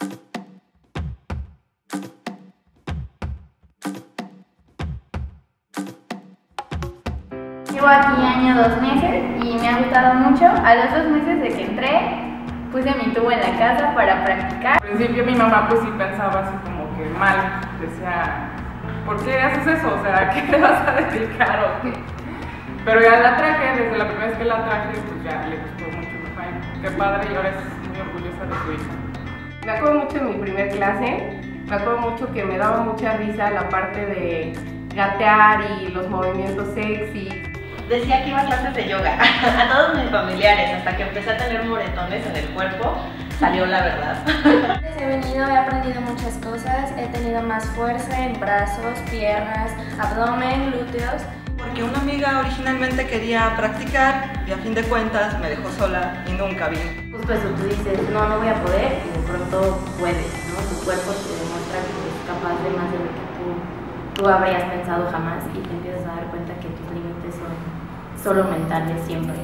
Llevo aquí año 2 meses y me ha gustado mucho. A los 2 meses de que entré, puse mi tubo en la casa para practicar. Al principio mi mamá pues sí pensaba así como que mal, decía, ¿por qué haces eso? O sea, ¿a qué te vas a dedicar o qué? Pero ya la traje, desde la primera vez que la traje, pues ya le gustó mucho. Qué padre, y ahora es muy orgullosa de su hija. Me acuerdo mucho de mi primer clase, me acuerdo mucho que me daba mucha risa la parte de gatear y los movimientos sexy. Decía que iba a clases de yoga a todos mis familiares, hasta que empecé a tener moretones en el cuerpo, salió la verdad. Desde he venido, he aprendido muchas cosas, he tenido más fuerza en brazos, piernas, abdomen, glúteos. Porque una amiga originalmente quería practicar y a fin de cuentas me dejó sola y nunca vine. Justo eso, tú dices, no, no voy a poder y de pronto puedes, ¿no? Tu cuerpo te demuestra que es capaz de más de lo que tú habrías pensado jamás y te empiezas a dar cuenta que tus límites son solo mentales siempre.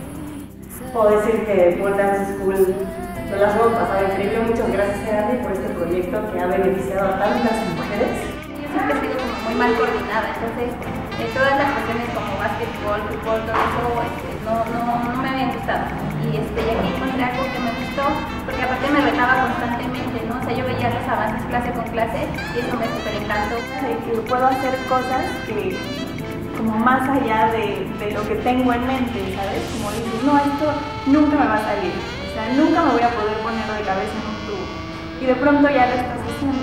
Puedo decir que Pole Dance School me la hemos pasado increíble. Muchas gracias, Andy, por este proyecto que ha beneficiado a tantas mujeres. Yo siempre he sido como muy mal coordinada, entonces todas las cuestiones como básquetbol, fútbol, todo eso no me habían gustado. Y aquí encontré algo que me gustó, porque aparte me retaba constantemente, ¿no? O sea, yo veía los avances clase con clase y eso me súper encantó. Que puedo hacer cosas que como más allá de lo que tengo en mente, ¿sabes? Como dices, no, esto nunca me va a salir, o sea, nunca me voy a poder poner de cabeza en un tubo. Y de pronto ya lo estás haciendo.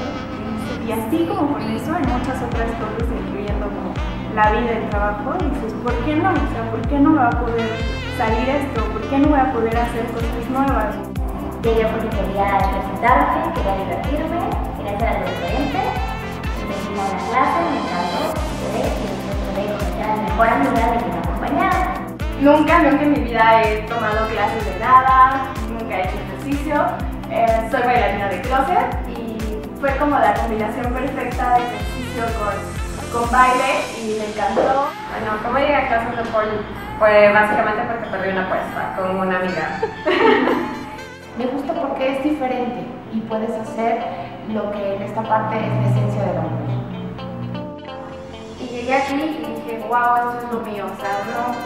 Y así como con eso, hay muchas otras cosas, incluyendo como la vida, el trabajo, y dices, ¿por qué no? O sea, ¿por qué no me va a poder salir esto? ¿Por qué no voy a poder hacer cosas nuevas? Llegué porque quería ejercitarme, quería divertirme, quería hacer algo diferente. Me vine a la clase, me encantó, quedé y después pude conocer a mi mejor amiga de que me acompañara. Nunca en mi vida he tomado clases de nada, nunca he hecho ejercicio. Soy bailarina de closet y fue como la combinación perfecta de ejercicio con baile y me encantó. Bueno, ¿cómo llegué a clases de pole? Pues básicamente porque perdí una apuesta con una amiga. Me gusta porque es diferente y puedes hacer lo que en esta parte es la esencia del hombre. Y llegué aquí y dije, wow, esto es lo mío, o sea,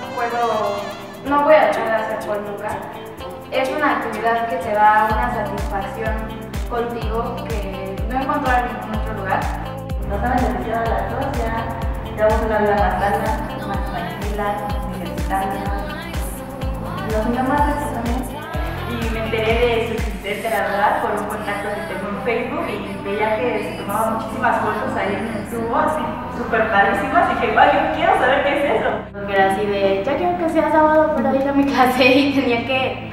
no voy a dejar de hacer pole nunca. Es una actividad que te da una satisfacción contigo que no encontrar en ningún otro lugar. Nos han beneficiado a las dos, ya llevamos una vida más sana, más tranquila, ejercitándonos. Nos unió más veces también. Y me enteré de su existencia, la verdad, por un contacto que tengo en Facebook y veía que se tomaban muchísimas fotos ahí en el tubo, así súper padrísimas, y dije, wow, yo quiero saber qué es eso. Porque era así de, ya quiero que sea sábado para ir a mi clase y tenía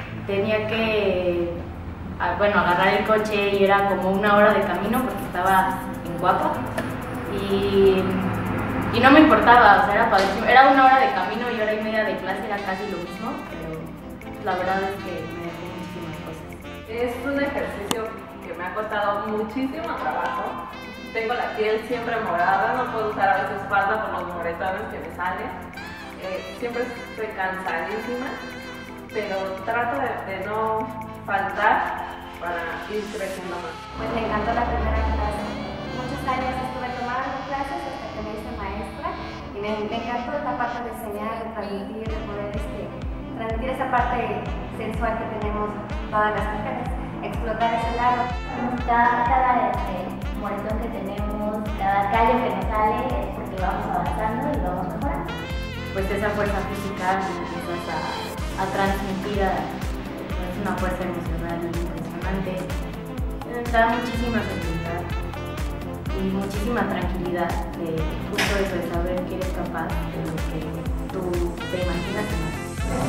que agarrar el coche y era como 1 hora de camino porque estaba en Guapa y no me importaba, o sea, era padrísimo. Era 1 hora de camino y 1 hora y media de clase, era casi lo mismo, pero la verdad es que me dejó muchísimas cosas. Es un ejercicio que me ha costado muchísimo trabajo. Tengo la piel siempre morada, no puedo usar a veces falda por los moretones que me salen. Siempre estoy cansadísima, pero trato de no faltar para ir creciendo más. Pues me encantó la primera clase. Muchos años estuve tomando clases hasta que me hice maestra y me encantó esta parte de enseñar, de transmitir, de poder transmitir esa parte sensual que tenemos todas las mujeres, explotar ese lado. Cada moretón que tenemos, cada callo que nos sale es porque vamos avanzando y vamos mejorando. Pues esa fuerza física empiezas a transmitir, es una fuerza emocional impresionante, da muchísima seguridad y muchísima tranquilidad de justo eso, de saber que eres capaz de lo que tú te imaginas que no.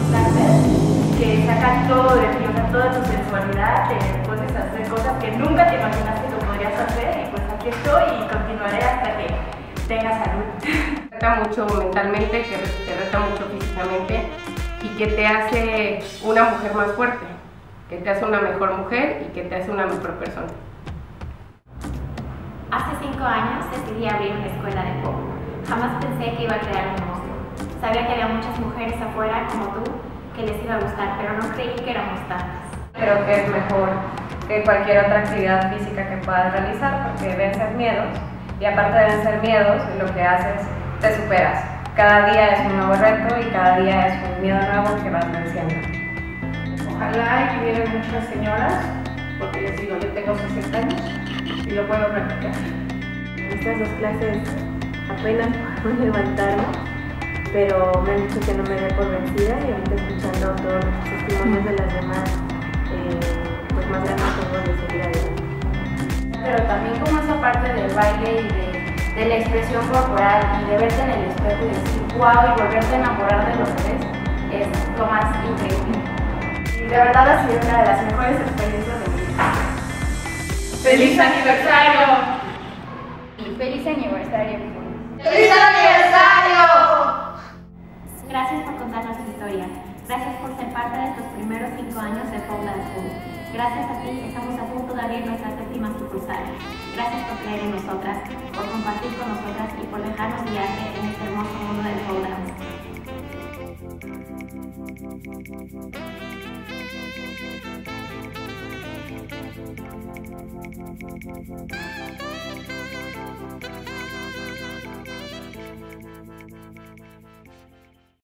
Que sacan todo de ti, o sea, toda tu sensualidad, te pones a hacer cosas que nunca te imaginaste que podrías hacer y pues aquí estoy y continuaré hasta que tenga salud. Te reta mucho mentalmente, que te reta mucho físicamente y que te hace una mujer más fuerte, que te hace una mejor mujer y que te hace una mejor persona. Hace 5 años decidí abrir una escuela de pop. Jamás pensé que iba a crear un monstruo. Sabía que había muchas mujeres afuera como tú que les iba a gustar, pero no creí que éramos tantas. Creo que es mejor que cualquier otra actividad física que puedas realizar, porque vences miedos, y aparte de vencer miedos, lo que haces, te superas. Cada día es un nuevo reto y cada día es un miedo nuevo que vas venciendo. Ojalá y vivieran muchas señoras, porque les digo, yo tengo 60 años y lo puedo practicar. Estas 2 clases apenas puedo levantarme, pero me han dicho que no me dé por vencida, y ahorita escuchando todos los testimonios de las demás, pues más ganas tengo de seguir adelante. Pero también como esa parte del baile y de la expresión corporal y de verte en el espejo y decir wow y volverte a enamorar de lo que ves, es lo más increíble. Y de verdad ha sido una de las mejores experiencias de mi vida. ¡Feliz aniversario! Y feliz aniversario. ¡Feliz aniversario! Gracias por contarnos tu historia. Gracias por ser parte de estos primeros 5 años de Pole Dance School. Gracias a ti estamos a punto de abrir nuestra 7ª sucursal. Gracias por creer en nosotras, por compartir con nosotras y por dejarnos guiarte en este hermoso mundo del pole dance.